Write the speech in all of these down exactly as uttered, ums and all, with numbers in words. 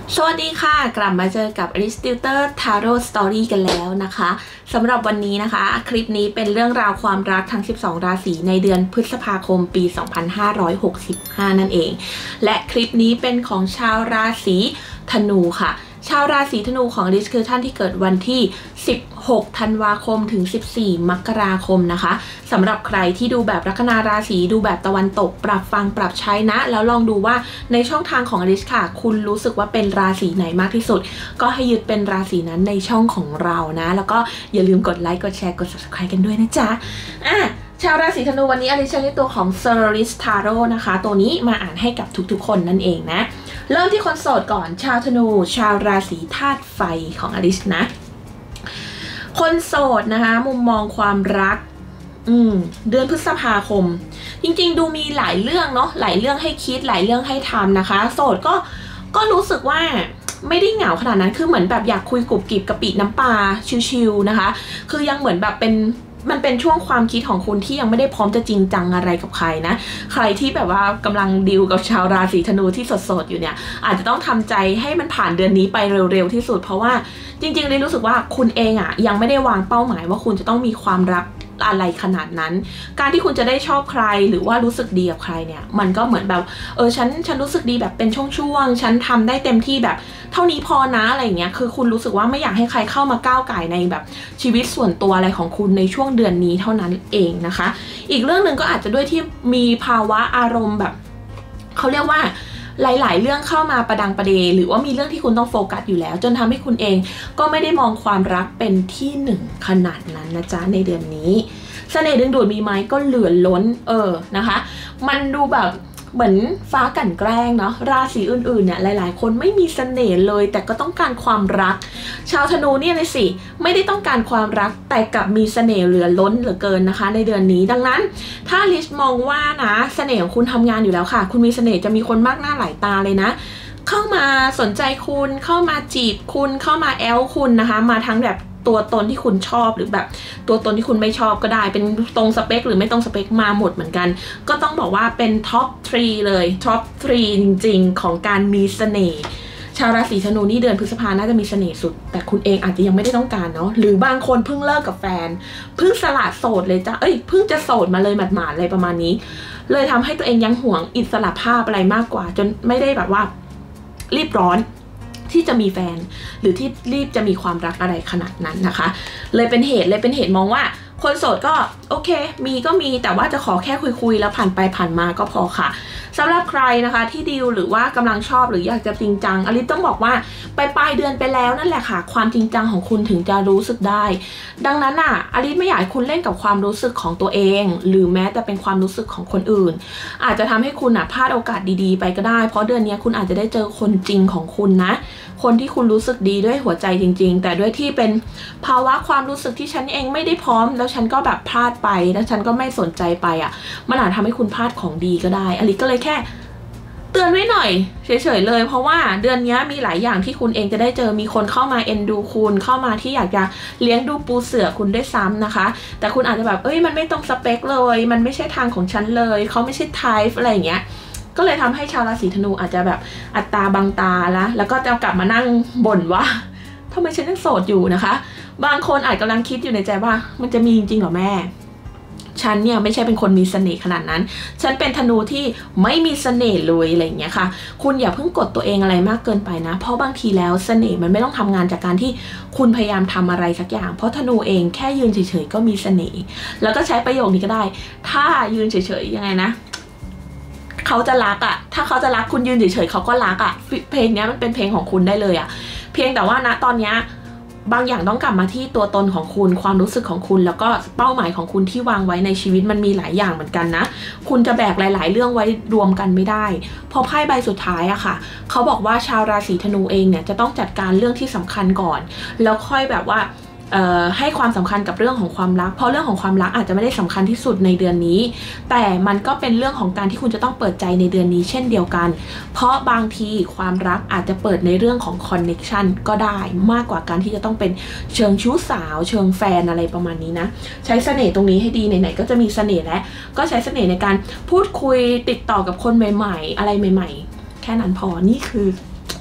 สวัสดีค่ะกลับมาเจอกับ Alice Tutor Tarot Story กันแล้วนะคะสำหรับวันนี้นะคะคลิปนี้เป็นเรื่องราวความรักทั้งสิบสองราศีในเดือนพฤษภาคมปี สองพันห้าร้อยหกสิบห้า นั่นเองและคลิปนี้เป็นของชาวราศีธนูค่ะชาวราศีธนูของ Alice คือท่านที่เกิดวันที่สิบหกธันวาคมถึงสิบสี่มกราคมนะคะสำหรับใครที่ดูแบบลัคนาราศีดูแบบตะวันตกปรับฟังปรับใช้นะแล้วลองดูว่าในช่องทางของ Alice ค่ะคุณรู้สึกว่าเป็นราศีไหนมากที่สุดก็ให้ยึดเป็นราศีนั้นในช่องของเรานะแล้วก็อย่าลืมกดไลค์กดแชร์กด ซับสไครบ์ กันด้วยนะจ๊ะอ่ะชาวราศีธนูวันนี้อลิซใช้ตัวของ Solaris Tarot นะคะตัวนี้มาอ่านให้กับทุกๆคนนั่นเองนะเริ่มที่คนโสดก่อนชาวธนูชาวราศีธาตุไฟของอลิซนะคนโสดนะคะมุมมองความรักอืมเดือนพฤษภาคมจริงๆดูมีหลายเรื่องเนาะหลายเรื่องให้คิดหลายเรื่องให้ทำนะคะโสดก็ก็รู้สึกว่าไม่ได้เหงาขนาดนั้นคือเหมือนแบบอยากคุยกรุบกริบกะปิน้ำปลาชิวๆนะคะคือยังเหมือนแบบเป็นมันเป็นช่วงความคิดของคุณที่ยังไม่ได้พร้อมจะจริงจังอะไรกับใครนะใครที่แบบว่ากำลังดีลกับชาวราศีธนูที่สดๆอยู่เนี่ยอาจจะต้องทำใจให้มันผ่านเดือนนี้ไปเร็วๆที่สุดเพราะว่าจริงๆเลยรู้สึกว่าคุณเองอ่ะยังไม่ได้วางเป้าหมายว่าคุณจะต้องมีความรักอะไรขนาดนั้นการที่คุณจะได้ชอบใครหรือว่ารู้สึกดีกับใครเนี่ยมันก็เหมือนแบบเออฉันฉันรู้สึกดีแบบเป็นช่วงๆฉันทำได้เต็มที่แบบเท่านี้พอนะอะไรเงี้ยคือคุณรู้สึกว่าไม่อยากให้ใครเข้ามาก้าวไก่ในแบบชีวิตส่วนตัวอะไรของคุณในช่วงเดือนนี้เท่านั้นเองนะคะอีกเรื่องหนึ่งก็อาจจะด้วยที่มีภาวะอารมณ์แบบเขาเรียกว่าหลายๆเรื่องเข้ามาประดังประเดหรือว่ามีเรื่องที่คุณต้องโฟกัสอยู่แล้วจนทำให้คุณเองก็ไม่ได้มองความรักเป็นที่หนึ่งขนาดนั้นนะจ๊ะในเดือนนี้เสน่ห์ดึงดูดมีไหมก็เหลือล้นเออนะคะมันดูแบบเหมือนฟ้ากั่นแกล้งเนาะราศีอื่นๆเนี่ยหลายๆคนไม่มีเสน่ห์เลยแต่ก็ต้องการความรักชาวธนูเนี่ยเลยสิไม่ได้ต้องการความรักแต่กลับมีเสน่ห์เหลือล้นเหลือเกินนะคะในเดือนนี้ดังนั้นถ้าลิสมองว่านะเสน่ห์ของคุณทำงานอยู่แล้วค่ะคุณมีเสน่ห์จะมีคนมากหน้าหลายตาเลยนะเข้ามาสนใจคุณเข้ามาจีบคุณเข้ามาแอลคุณนะคะมาทั้งแบบตัวตนที่คุณชอบหรือแบบตัวตนที่คุณไม่ชอบก็ได้เป็นตรงสเปคหรือไม่ตรงสเปคมาหมดเหมือนกันก็ต้องบอกว่าเป็นท็อปสามเลยท็อปสามจริงๆของการมีเสน่ห์ชาวราศีธนูนี่เดือนพฤษภาน่าจะมีเสน่ห์สุดแต่คุณเองอาจจะยังไม่ได้ต้องการเนาะหรือบางคนเพิ่งเลิกกับแฟนเพิ่งสละโสดเลยจ้ะเอ้ยเพิ่งจะโสดมาเลยหมาดๆอะไรประมาณนี้เลยทำให้ตัวเองยังห่วงอิสระภาพอะไรมากกว่าจนไม่ได้แบบว่ารีบร้อนที่จะมีแฟนหรือที่รีบจะมีความรักอะไรขนาดนั้นนะคะเลยเป็นเหตุเลยเป็นเหตุมองว่าคนโสดก็โอเคมีก็มีแต่ว่าจะขอแค่คุยๆแล้วผ่านไปผ่านมาก็พอค่ะสำหรับใครนะคะที่ดีลหรือว่ากำลังชอบหรืออยากจะจริงจังอลิซต้องบอกว่าไปปลายเดือนไปแล้วนั่นแหละค่ะความจริงจังของคุณถึงจะรู้สึกได้ดังนั้นอ่ะอลิซไม่อยากให้คุณเล่นกับความรู้สึกของตัวเองหรือแม้แต่เป็นความรู้สึกของคนอื่นอาจจะทำให้คุณอ่ะพลาดโอกาสดีๆไปก็ได้เพราะเดือนนี้คุณอาจจะได้เจอคนจริงของคุณนะคนที่คุณรู้สึกดีด้วยหัวใจจริงๆแต่ด้วยที่เป็นภาวะความรู้สึกที่ฉันเองไม่ได้พร้อมแล้วฉันก็แบบพลาดไปแล้วฉันก็ไม่สนใจไปอ่ะมันอาจทำให้คุณพลาดของดีก็ได้อลิซก็เลยแค่เตือนไว้หน่อยเฉยๆเลยเพราะว่าเดือนนี้มีหลายอย่างที่คุณเองจะได้เจอมีคนเข้ามาเอ็นดูคุณเข้ามาที่อยากจะเลี้ยงดูปูเสือคุณด้วยซ้ำนะคะแต่คุณอาจจะแบบเอ้ยมันไม่ตรงสเปคเลยมันไม่ใช่ทางของฉันเลยเขาไม่ใช่ไทป์อะไรอย่างเงี้ยก็เลยทำให้ชาวราศีธนูอาจจะแบบอัตตาบังตาละแล้วก็จะกลับมานั่งบ่นว่าทำไมฉันยังโสดอยู่นะคะบางคนอาจกำลังคิดอยู่ในใจว่ามันจะมีจริงๆหรอแม่ฉันเนี่ยไม่ใช่เป็นคนมีเสน่ห์ขนาดนั้นฉันเป็นธนูที่ไม่มีเสน่ห์เลยอะไรอย่างเงี้ยค่ะคุณอย่าเพิ่งกดตัวเองอะไรมากเกินไปนะเพราะบางทีแล้วเสน่ห์มันไม่ต้องทำงานจากการที่คุณพยายามทำอะไรสักอย่างเพราะธนูเองแค่ยืนเฉยๆก็มีเสน่ห์แล้วก็ใช้ประโยคนี้ก็ได้ถ้ายืนเฉยๆยังไงนะเขาจะรักอะถ้าเขาจะรักคุณยืนเฉยๆเขาก็รักอะเพลงนี้มันเป็นเพลงของคุณได้เลยอะเพียงแต่ว่าณตอนนี้บางอย่างต้องกลับมาที่ตัวตนของคุณความรู้สึกของคุณแล้วก็เป้าหมายของคุณที่วางไว้ในชีวิตมันมีหลายอย่างเหมือนกันนะคุณจะแบกหลายๆเรื่องไว้รวมกันไม่ได้พอไพ่ใบสุดท้ายอะค่ะเขาบอกว่าชาวราศีธนูเองเนี่ยจะต้องจัดการเรื่องที่สำคัญก่อนแล้วค่อยแบบว่าให้ความสำคัญกับเรื่องของความรักเพราะเรื่องของความรักอาจจะไม่ได้สำคัญที่สุดในเดือนนี้แต่มันก็เป็นเรื่องของการที่คุณจะต้องเปิดใจในเดือนนี้เช่นเดียวกันเพราะบางทีความรักอาจจะเปิดในเรื่องของคอนเน็กชันก็ได้มากกว่าการที่จะต้องเป็นเชิงชู้สาวเชิงแฟนอะไรประมาณนี้นะใช้เสน่ห์ตรงนี้ให้ดีไหนๆก็จะมีเสน่ห์แล้วก็ใช้เสน่ห์ในการพูดคุยติดต่อกับคนใหม่ๆอะไรใหม่ๆแค่นั้นพอนี่คือ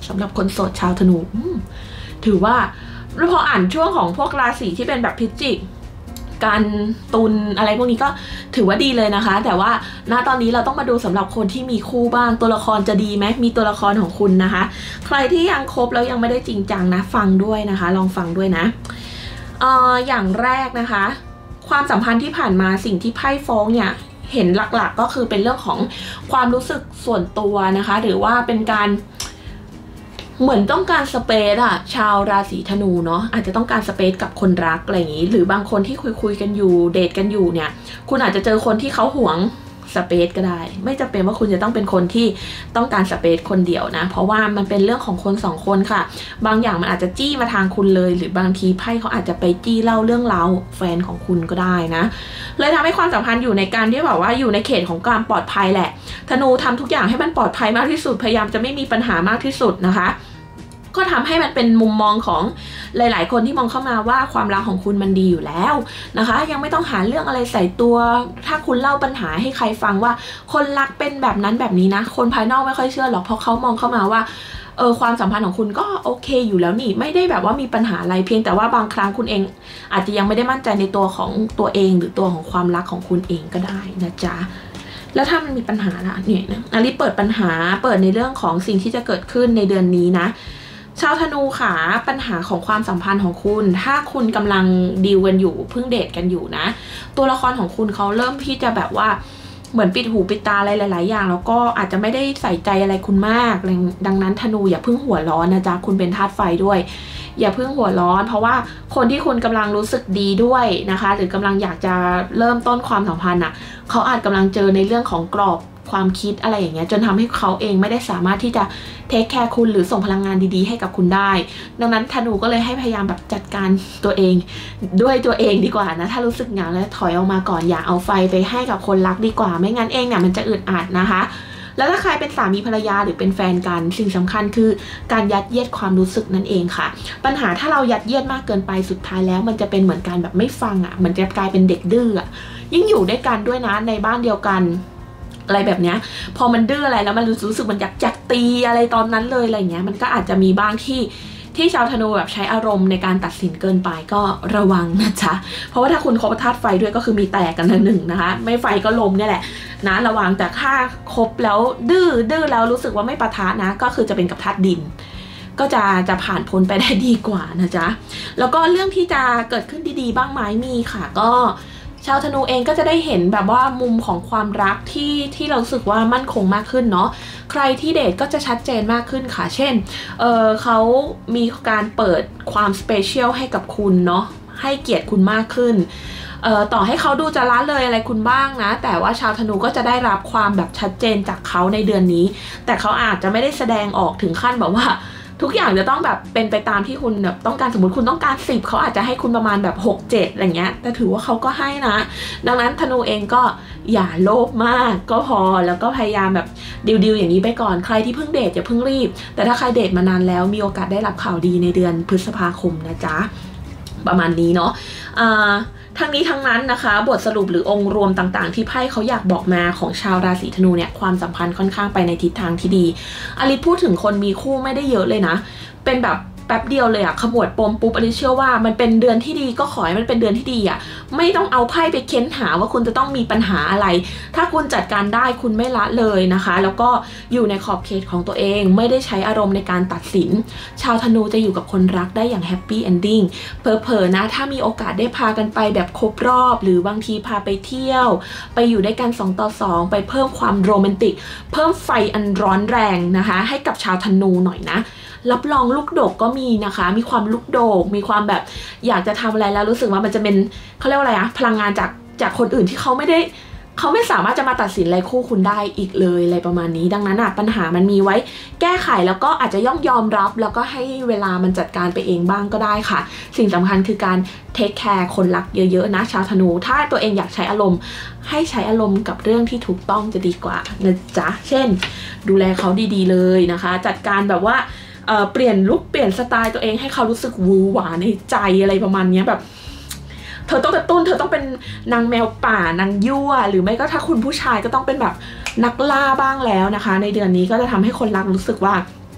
สำหรับคนโสดชาวธนูถือว่าพออ่านช่วงของพวกราศีที่เป็นแบบพิจิกการตุลอะไรพวกนี้ก็ถือว่าดีเลยนะคะแต่ว่าณตอนนี้เราต้องมาดูสำหรับคนที่มีคู่บ้างตัวละครจะดีไหมมีตัวละครของคุณนะคะใครที่ยังคบแล้วยังไม่ได้จริงจังนะฟังด้วยนะคะลองฟังด้วยนะเอ่ออย่างแรกนะคะความสัมพันธ์ที่ผ่านมาสิ่งที่ไพ่ฟ้องเนี่ยเห็นหลักๆก็คือเป็นเรื่องของความรู้สึกส่วนตัวนะคะหรือว่าเป็นการเหมือนต้องการสเปซอะชาวราศีธนูเนาะอาจจะต้องการสเปซกับคนรักอะไรอย่างนี้หรือบางคนที่คุยคุยกันอยู่เดทกันอยู่เนี่ยคุณอาจจะเจอคนที่เขาหวงสเปซก็ได้ไม่จำเป็นว่าคุณจะต้องเป็นคนที่ต้องการสเปซคนเดียวนะเพราะว่ามันเป็นเรื่องของคนสองคนค่ะบางอย่างมันอาจจะจี้มาทางคุณเลยหรือบางทีไพ่เขาอาจจะไปจี้เล่าเรื่องราวแฟนของคุณก็ได้นะเลยทำให้ความสัมพันธ์อยู่ในการที่แบบว่าอยู่ในเขตของการปลอดภัยแหละธนูทำทุกอย่างให้มันปลอดภัยมากที่สุดพยายามจะไม่มีปัญหามากที่สุดนะคะก็ทำให้มันเป็นมุมมองของหลายๆคนที่มองเข้ามาว่าความรักของคุณมันดีอยู่แล้วนะคะยังไม่ต้องหาเรื่องอะไรใส่ตัวถ้าคุณเล่าปัญหาให้ใครฟังว่าคนรักเป็นแบบนั้นแบบนี้นะคนภายนอกไม่ค่อยเชื่อหรอกเพราะเขามองเข้ามาว่าเออความสัมพันธ์ของคุณก็โอเคอยู่แล้วนี่ไม่ได้แบบว่ามีปัญหาอะไรเพียงแต่ว่าบางครั้งคุณเองอาจจะยังไม่ได้มั่นใจในตัวของตัวเองหรือตัวของความรักของคุณเองก็ได้นะจ๊ะแล้วถ้ามันมีปัญหาล่ะเนี่ยนะอาริเปิดปัญหาเปิดในเรื่องของสิ่งที่จะเกิดขึ้นในเดือนนี้นะชาวธนูค่ะปัญหาของความสัมพันธ์ของคุณถ้าคุณกำลังดีลกันอยู่เพิ่งเดทกันอยู่นะตัวละครของคุณเขาเริ่มที่จะแบบว่าเหมือนปิดหูปิดตาอะไรหลายๆอย่างแล้วก็อาจจะไม่ได้ใส่ใจอะไรคุณมากดังนั้นธนูอย่าเพิ่งหัวร้อนนะจ๊ะคุณเป็นธาตุไฟด้วยอย่าเพิ่งหัวร้อนเพราะว่าคนที่คุณกำลังรู้สึกดีด้วยนะคะหรือกำลังอยากจะเริ่มต้นความสัมพันธ์อ่ะเขาอาจกำลังเจอในเรื่องของกรอบความคิดอะไรอย่างเงี้ยจนทำให้เขาเองไม่ได้สามารถที่จะเทคแคร์คุณหรือส่งพลังงานดีๆให้กับคุณได้ดังนั้นธนูก็เลยให้พยายามแบบจัดการตัวเองด้วยตัวเองดีกว่านะถ้ารู้สึกเหงาแล้วถอยออกมาก่อนอย่าเอาไฟไปให้กับคนรักดีกว่าไม่งั้นเองเนี่ยมันจะอึดอัดนะคะแล้วถ้าใครเป็นสามีภรรยาหรือเป็นแฟนกันสิ่งสำคัญคือการยัดเยียดความรู้สึกนั่นเองค่ะปัญหาถ้าเรายัดเยียดมากเกินไปสุดท้ายแล้วมันจะเป็นเหมือนการแบบไม่ฟังอ่ะมันจะกลายเป็นเด็กดื้อยิ่งอยู่ด้วยกันด้วยนะในบ้านเดียวกันอะไรแบบเนี้ยพอมันดื้ออะไรแล้วมันรู้สึกมันอยากจักตีอะไรตอนนั้นเลยอะไรเงี้ยมันก็อาจจะมีบ้างที่ที่ชาวธนูแบบใช้อารมณ์ในการตัดสินเกินไปก็ระวังนะจ๊ะเพราะว่าถ้าคุณคบธาตุไฟด้วยก็คือมีแตกกันหนึ่งนะคะไม่ไฟก็ลมเนี่ยแหละนะระวังแต่ถ้าคบแล้วดื้อดื้อแล้วรู้สึกว่าไม่ปะทะนะก็คือจะเป็นกับธาตุดินก็จะจะผ่านพ้นไปได้ดีกว่านะจ๊ะแล้วก็เรื่องที่จะเกิดขึ้นดีๆบ้างไหมมีค่ะก็ชาวธนูเองก็จะได้เห็นแบบว่ามุมของความรักที่ที่เราสึกว่ามั่นคงมากขึ้นเนาะใครที่เดทก็จะชัดเจนมากขึ้นค่ะเช่นเออเขามีการเปิดความสเปเชียลให้กับคุณเนาะให้เกียรติคุณมากขึ้นเอ่อต่อให้เขาดูจะละเลยอะไรคุณบ้างนะแต่ว่าชาวธนูก็จะได้รับความแบบชัดเจนจากเขาในเดือนนี้แต่เขาอาจจะไม่ได้แสดงออกถึงขั้นแบบว่าทุกอย่างจะต้องแบบเป็นไปตามที่คุณแบบต้องการสมมติคุณต้องการสิบเขาอาจจะให้คุณประมาณแบบหก เจ็ดอะไรเงี้ยแต่ถือว่าเขาก็ให้นะดังนั้นธนูเองก็อย่าโลภมากก็พอแล้วก็พยายามแบบดิวๆอย่างนี้ไปก่อนใครที่เพิ่งเดทอย่าเพิ่งรีบแต่ถ้าใครเดทมานานแล้วมีโอกาสได้รับข่าวดีในเดือนพฤษภาคมนะจ๊ะประมาณนี้เนาะอ่าทั้งนี้ทั้งนั้นนะคะบทสรุปหรือองค์รวมต่างๆที่ไพ่เขาอยากบอกมาของชาวราศีธนูเนี่ยความสัมพันธ์ค่อนข้างไปในทิศทางที่ดีอลิศพูดถึงคนมีคู่ไม่ได้เยอะเลยนะเป็นแบบแป๊บเดียวเลยอะขมวดปมปุ๊บอลิศเชื่อว่ามันเป็นเดือนที่ดีก็ขอให้มันเป็นเดือนที่ดีอะไม่ต้องเอาไพ่ไปเค้นหาว่าคุณจะต้องมีปัญหาอะไรถ้าคุณจัดการได้คุณไม่ละเลยนะคะแล้วก็อยู่ในขอบเขตของตัวเองไม่ได้ใช้อารมณ์ในการตัดสินชาวธนูจะอยู่กับคนรักได้อย่างแฮปปี้เอนดิ้งเผลอๆนะถ้ามีโอกาสได้พากันไปแบบครบรอบหรือบางทีพาไปเที่ยวไปอยู่ด้วยกันสองต่อสองไปเพิ่มความโรแมนติกเพิ่มไฟอันร้อนแรงนะคะให้กับชาวธนูหน่อยนะรับรองลูกโดกก็มีนะคะมีความลูกโดกมีความแบบอยากจะทำอะไรแล้วรู้สึกว่ามันจะเป็นเขาเรียกว่าอะไรอะพลังงานจากจากคนอื่นที่เขาไม่ได้เขาไม่สามารถจะมาตัดสินอะไรคู่คุณได้อีกเลยอะไรประมาณนี้ดังนั้นอะปัญหามันมีไว้แก้ไขแล้วก็อาจจะย่อมยอมรับแล้วก็ให้เวลามันจัดการไปเองบ้างก็ได้ค่ะสิ่งสำคัญคือการเทคแคร์คนรักเยอะๆนะชาวธนูถ้าตัวเองอยากใช้อารมณ์ให้ใช้อารมณ์กับเรื่องที่ถูกต้องจะดีกว่านะจ๊ะเช่นดูแลเขาดีๆเลยนะคะจัดการแบบว่าเอ่อเปลี่ยนลุคเปลี่ยนสไตล์ตัวเองให้เขารู้สึกวูหวาในใจอะไรประมาณนี้แบบเธอต้องกระตุ้นเธอต้องเป็นนางแมวป่านางยั่วหรือไม่ก็ถ้าคุณผู้ชายก็ต้องเป็นแบบนักล่าบ้างแล้วนะคะในเดือนนี้ก็จะทำให้คนรักรู้สึกว่า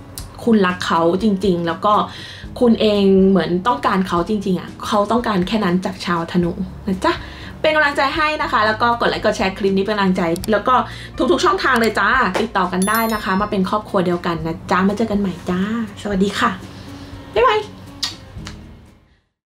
คุณรักเขาจริงๆแล้วก็คุณเองเหมือนต้องการเขาจริงๆอ่ะเขาต้องการแค่นั้นจากชาวธนูนะจ๊ะเป็นกำลังใจให้นะคะแล้วก็กดไลค์กดแชร์คลิปนี้เป็นกำลังใจแล้วก็ทุกๆช่องทางเลยจ้าติดต่อกันได้นะคะมาเป็นครอบครัวเดียวกันนะจ้ามาเจอกันใหม่จ้าสวัสดีค่ะบ๊ายบาย